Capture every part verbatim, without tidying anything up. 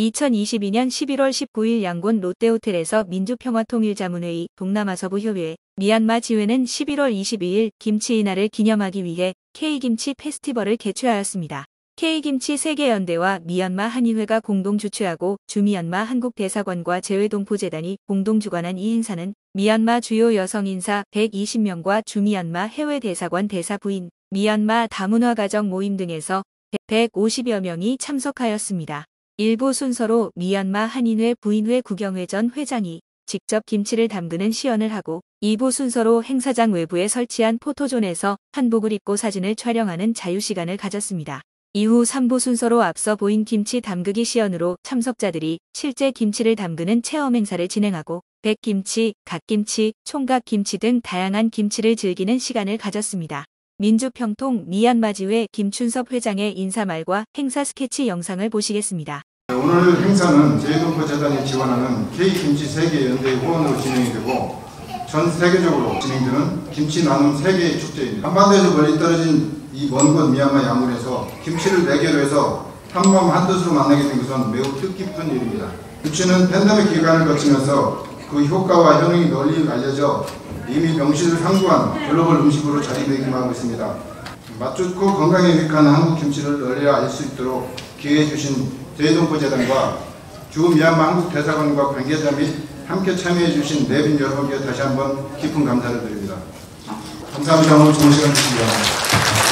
이천이십이년 십일월 십구일 양곤 롯데호텔에서 민주평화통일자문회의 동남아서부 협의회 미얀마 지회는 십일월 이십이일 김치 이날을 기념하기 위해 K김치 페스티벌을 개최하였습니다. K김치 세계연대와 미얀마 한인회가 공동 주최하고 주미얀마 한국대사관과 재외동포재단이 공동 주관한 이 행사는 미얀마 주요 여성 인사 백이십명과 주미얀마 해외대사관 대사 부인, 미얀마 다문화 가정 모임 등에서 백오십여 명이 참석하였습니다. 일부 순서로 미얀마 한인회 부인회 구경회 전 회장이 직접 김치를 담그는 시연을 하고, 이 부 순서로 행사장 외부에 설치한 포토존에서 한복을 입고 사진을 촬영하는 자유시간을 가졌습니다. 이후 삼 부 순서로 앞서 보인 김치 담그기 시연으로 참석자들이 실제 김치를 담그는 체험 행사를 진행하고 백김치, 갓김치, 총각김치 등 다양한 김치를 즐기는 시간을 가졌습니다. 민주평통 미얀마지회 김춘섭 회장의 인사말과 행사 스케치 영상을 보시겠습니다. 오늘 행사는 재외동포재단이 지원하는 K김치 세계연대 후원으로 진행이 되고 전 세계적으로 진행되는 김치 나눔 세계의 축제입니다. 한반도에서 멀리 떨어진 이 먼 곳 미얀마 양곤에서 김치를 매개로 해서 한마음 한뜻으로 만나게 된 것은 매우 뜻깊은 일입니다. 김치는 팬데믹 기간을 거치면서 그 효과와 효능이 널리 알려져 이미 명실을 상부한 글로벌 음식으로 자리매김하고 있습니다. 맛 좋고 건강에 유익한 한국 김치를 널리 알 수 있도록 기회해 주신 재외동포재단과 주 미얀마 한국 대사관과 관계자 및 함께 참여해 주신 내빈 여러분께 다시 한번 깊은 감사를 드립니다. 감사합니다. 오늘 좋은 시간 주시기 바랍니다.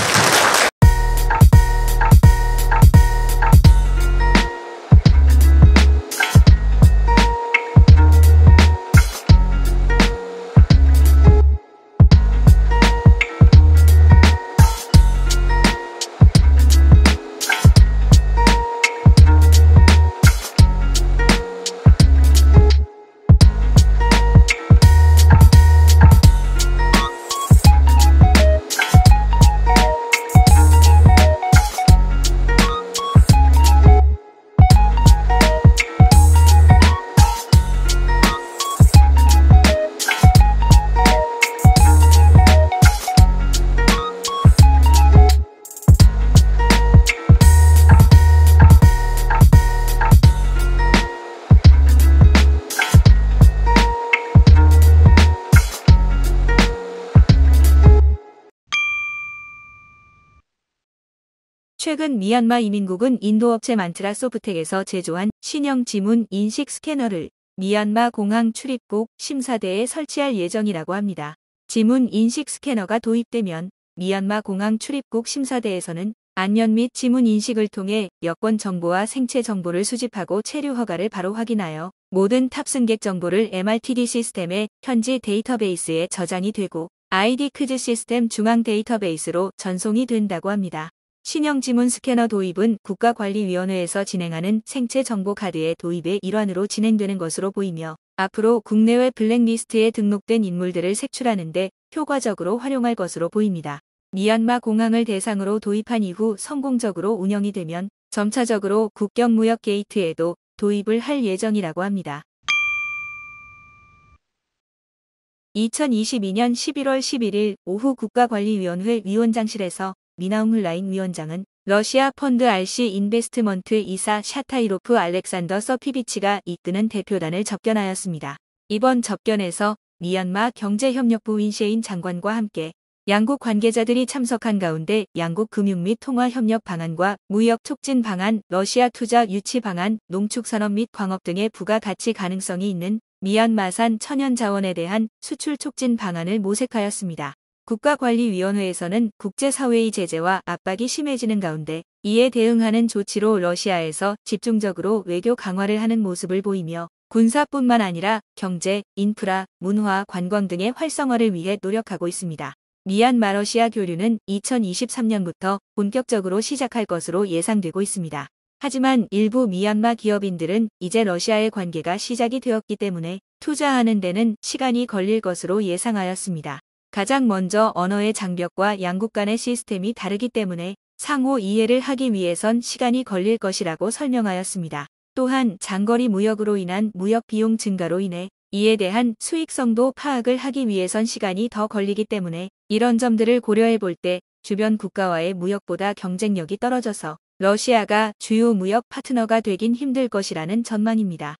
최근 미얀마 이민국은 인도업체 만트라 소프텍에서 제조한 신형 지문 인식 스캐너를 미얀마 공항 출입국 심사대에 설치할 예정이라고 합니다. 지문 인식 스캐너가 도입되면 미얀마 공항 출입국 심사대에서는 안면 및 지문 인식을 통해 여권 정보와 생체 정보를 수집하고 체류 허가를 바로 확인하여 모든 탑승객 정보를 엠알티디 시스템의 현지 데이터베이스에 저장이 되고 아이디 크즈 시스템 중앙 데이터베이스로 전송이 된다고 합니다. 신형 지문 스캐너 도입은 국가관리위원회에서 진행하는 생체 정보 카드의 도입의 일환으로 진행되는 것으로 보이며 앞으로 국내외 블랙리스트에 등록된 인물들을 색출하는 데 효과적으로 활용할 것으로 보입니다. 미얀마 공항을 대상으로 도입한 이후 성공적으로 운영이 되면 점차적으로 국경 무역 게이트에도 도입을 할 예정이라고 합니다. 이천이십이년 십일월 십일일 오후 국가관리위원회 위원장실에서 미나웅 흘라잉 위원장은 러시아 펀드 알씨 인베스트먼트 이사 샤타이로프 알렉산더 서피비치가 이끄는 대표단을 접견하였습니다. 이번 접견에서 미얀마 경제협력부 윈셰인 장관과 함께 양국 관계자들이 참석한 가운데 양국 금융 및 통화 협력 방안과 무역 촉진 방안, 러시아 투자 유치 방안, 농축산업 및 광업 등의 부가 가치 가능성이 있는 미얀마산 천연자원에 대한 수출 촉진 방안을 모색하였습니다. 국가관리위원회에서는 국제사회의 제재와 압박이 심해지는 가운데 이에 대응하는 조치로 러시아에서 집중적으로 외교 강화를 하는 모습을 보이며 군사뿐만 아니라 경제, 인프라, 문화, 관광 등의 활성화를 위해 노력하고 있습니다. 미얀마 러시아 교류는 이천이십삼년부터 본격적으로 시작할 것으로 예상되고 있습니다. 하지만 일부 미얀마 기업인들은 이제 러시아의 관계가 시작이 되었기 때문에 투자하는 데는 시간이 걸릴 것으로 예상하였습니다. 가장 먼저 언어의 장벽과 양국 간의 시스템이 다르기 때문에 상호 이해를 하기 위해선 시간이 걸릴 것이라고 설명하였습니다. 또한 장거리 무역으로 인한 무역 비용 증가로 인해 이에 대한 수익성도 파악을 하기 위해선 시간이 더 걸리기 때문에 이런 점들을 고려해 볼 때 주변 국가와의 무역보다 경쟁력이 떨어져서 러시아가 주요 무역 파트너가 되긴 힘들 것이라는 전망입니다.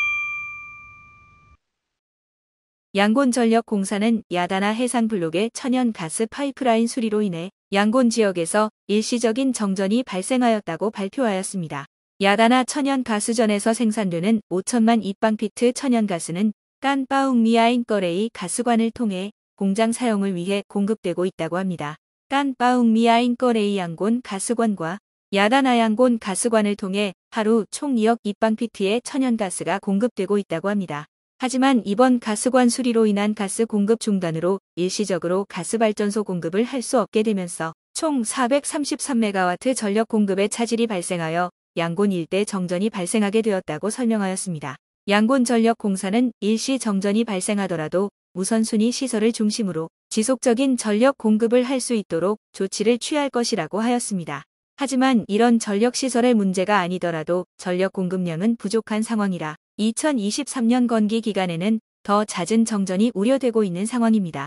양곤전력공사는 야다나 해상블록의 천연가스 파이프라인 수리로 인해 양곤 지역에서 일시적인 정전이 발생하였다고 발표하였습니다. 야다나 천연가스전에서 생산되는 오천만 입방피트 천연가스는 깐빠웅미아인거레이 가스관을 통해 공장 사용을 위해 공급되고 있다고 합니다. 깐빠웅미아인거레이 양곤 가스관과 야다나 양곤 가스관을 통해 하루 총 이억 입방피트의 천연가스가 공급되고 있다고 합니다. 하지만 이번 가스관 수리로 인한 가스 공급 중단으로 일시적으로 가스발전소 공급을 할 수 없게 되면서 총 사백삼십삼 메가와트 전력 공급에 차질이 발생하여 양곤 일대 정전이 발생하게 되었다고 설명하였습니다. 양곤전력공사는 일시 정전이 발생하더라도 우선순위 시설을 중심으로 지속적인 전력 공급을 할 수 있도록 조치를 취할 것이라고 하였습니다. 하지만 이런 전력시설의 문제가 아니더라도 전력 공급량은 부족한 상황이라 이천이십삼 년 건기 기간에는 더 잦은 정전이 우려되고 있는 상황입니다.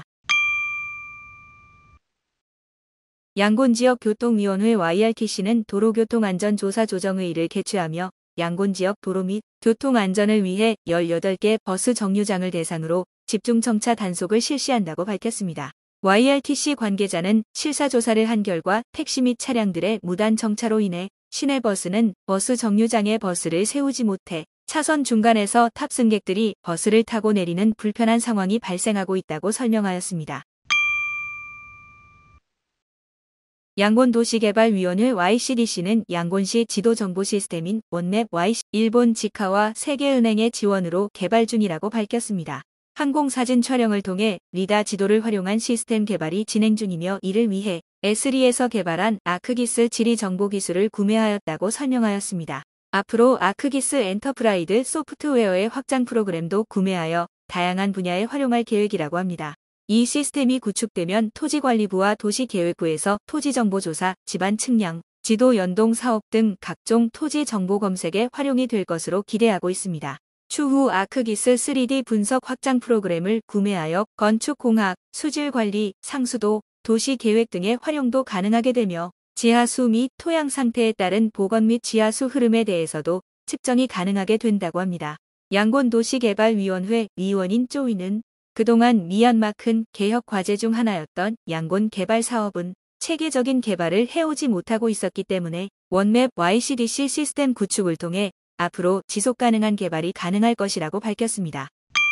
양곤지역교통위원회 와이알티씨는 도로교통안전조사조정회의를 개최하며 양곤지역 도로 및 교통안전을 위해 열여덟 개 버스 정류장을 대상으로 집중청차 단속을 실시한다고 밝혔습니다. 와이알티씨 관계자는 실사조사를 한 결과 택시 및 차량들의 무단 정차로 인해 시내버스는 버스 정류장에 버스를 세우지 못해 차선 중간에서 탑승객들이 버스를 타고 내리는 불편한 상황이 발생하고 있다고 설명하였습니다. 양곤도시개발위원회 와이씨디씨는 양곤시 지도정보 시스템인 원맵 와이씨, 일본 지카와 세계은행의 지원으로 개발 중이라고 밝혔습니다. 항공사진 촬영을 통해 리다 지도를 활용한 시스템 개발이 진행 중이며 이를 위해 에스리에서 개발한 아크기스 지리 정보 기술을 구매하였다고 설명하였습니다. 앞으로 아크기스 엔터프라이드 소프트웨어의 확장 프로그램도 구매하여 다양한 분야에 활용할 계획이라고 합니다. 이 시스템이 구축되면 토지관리부와 도시계획부에서 토지정보조사, 집안 측량, 지도 연동 사업 등 각종 토지 정보 검색에 활용이 될 것으로 기대하고 있습니다. 추후 아크기스 쓰리디 분석 확장 프로그램을 구매하여 건축공학, 수질관리, 상수도, 도시계획 등의 활용도 가능하게 되며 지하수 및 토양 상태에 따른 보건 및 지하수 흐름에 대해서도 측정이 가능하게 된다고 합니다. 양곤도시개발위원회 위원인 쪼이는 그동안 미얀마 큰 개혁 과제 중 하나였던 양곤 개발 사업은 체계적인 개발을 해오지 못하고 있었기 때문에 원맵 와이씨디씨 시스템 구축을 통해 앞으로 지속 가능한 개발이 가능할 것이라고 밝혔습니다.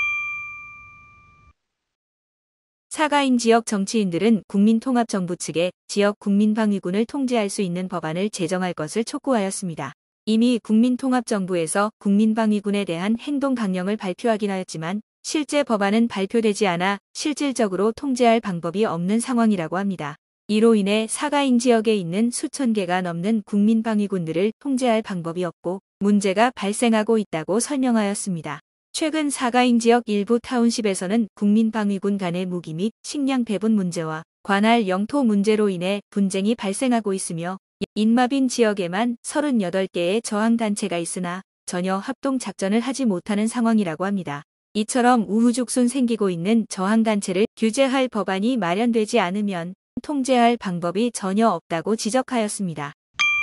사가인 지역 정치인들은 국민통합정부 측에 지역 국민방위군을 통제할 수 있는 법안을 제정할 것을 촉구하였습니다. 이미 국민통합정부에서 국민방위군에 대한 행동 강령을 발표하긴 하였지만 실제 법안은 발표되지 않아 실질적으로 통제할 방법이 없는 상황이라고 합니다. 이로 인해 사가인 지역에 있는 수천 개가 넘는 국민방위군들을 통제할 방법이 없고 문제가 발생하고 있다고 설명하였습니다. 최근 사가인 지역 일부 타운십에서는 국민방위군 간의 무기 및 식량 배분 문제와 관할 영토 문제로 인해 분쟁이 발생하고 있으며 인마빈 지역에만 서른여덟 개의 저항단체가 있으나 전혀 합동작전을 하지 못하는 상황이라고 합니다. 이처럼 우후죽순 생기고 있는 저항단체를 규제할 법안이 마련되지 않으면 통제할 방법이 전혀 없다고 지적하였습니다.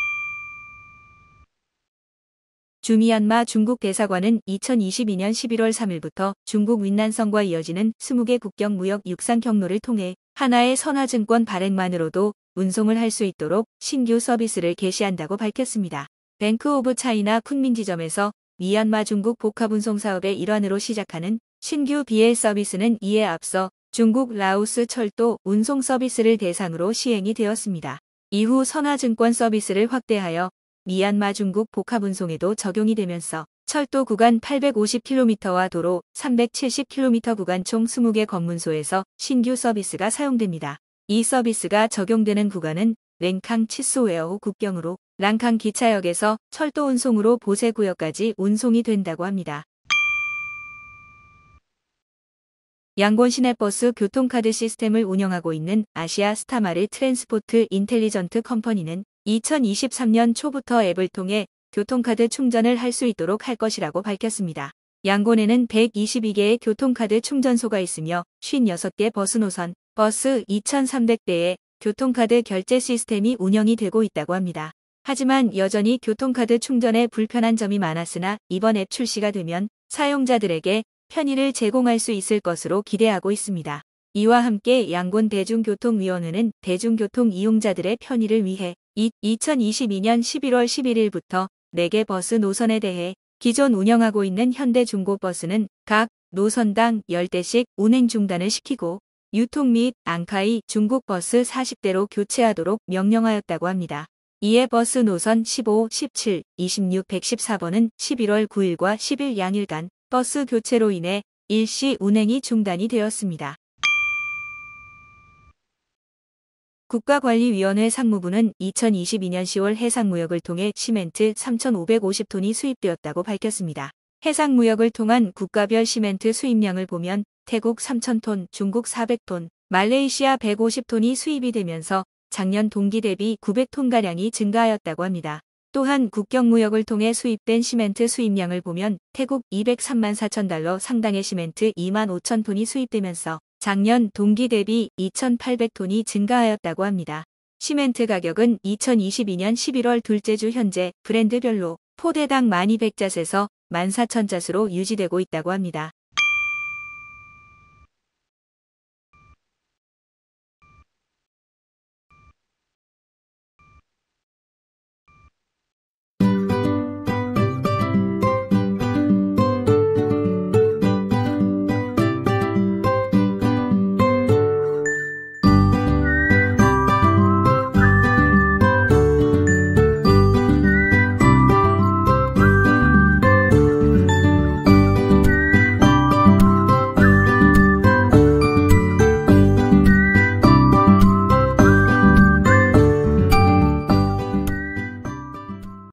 주미얀마 중국 대사관은 이천이십이 년 십일월 삼일부터 중국 윈난성과 이어지는 스무 개 국경 무역 육상 경로를 통해 하나의 선화증권 발행만으로도 운송을 할 수 있도록 신규 서비스를 개시한다고 밝혔습니다. 뱅크 오브 차이나 쿤민 지점에서 미얀마 중국 복합운송 사업의 일환으로 시작하는 신규 비엘 서비스는 이에 앞서 중국 라오스 철도 운송 서비스를 대상으로 시행이 되었습니다. 이후 선화증권 서비스를 확대하여 미얀마 중국 복합운송에도 적용이 되면서 철도 구간 팔백오십 킬로미터와 도로 삼백칠십 킬로미터 구간 총 스무 개 검문소에서 신규 서비스가 사용됩니다. 이 서비스가 적용되는 구간은 랭캉 치소웨어 국경으로 랑캉 기차역에서 철도 운송으로 보세구역까지 운송이 된다고 합니다. 양곤 시내버스 교통카드 시스템을 운영하고 있는 아시아 스타마르 트랜스포트 인텔리전트 컴퍼니는 이천이십삼 년 초부터 앱을 통해 교통카드 충전을 할 수 있도록 할 것이라고 밝혔습니다. 양곤에는 백이십이 개의 교통카드 충전소가 있으며 오십육 개 버스 노선, 버스 이천삼백 대의 교통카드 결제 시스템이 운영이 되고 있다고 합니다. 하지만 여전히 교통카드 충전에 불편한 점이 많았으나 이번 앱 출시가 되면 사용자들에게 편의를 제공할 수 있을 것으로 기대하고 있습니다. 이와 함께 양곤대중교통위원회는 대중교통 이용자들의 편의를 위해 이천이십이 년 십일월 십일일부터 네 개 버스 노선에 대해 기존 운영하고 있는 현대중고버스는 각 노선당 열 대씩 운행 중단을 시키고 유통 및 앙카이 중국버스 사십 대로 교체하도록 명령하였다고 합니다. 이에 버스 노선 십오, 십칠, 이십육, 백십사 번은 십일월 구일과 십일 양일간 버스 교체로 인해 일시 운행이 중단이 되었습니다. 국가관리위원회 상무부는 이천이십이 년 시월 해상무역을 통해 시멘트 삼천오백오십 톤이 수입되었다고 밝혔습니다. 해상무역을 통한 국가별 시멘트 수입량을 보면 태국 삼천 톤, 중국 사백 톤, 말레이시아 백오십 톤이 수입이 되면서 작년 동기 대비 구백 톤가량이 증가하였다고 합니다. 또한 국경무역을 통해 수입된 시멘트 수입량을 보면 태국 이백삼만 사천 달러 상당의 시멘트 이만 오천 톤이 수입되면서 작년 동기 대비 이천팔백 톤이 증가하였다고 합니다. 시멘트 가격은 이천이십이 년 십일월 둘째 주 현재 브랜드별로 포대당 만 이백 잣에서 만 사천 잣으로 유지되고 있다고 합니다.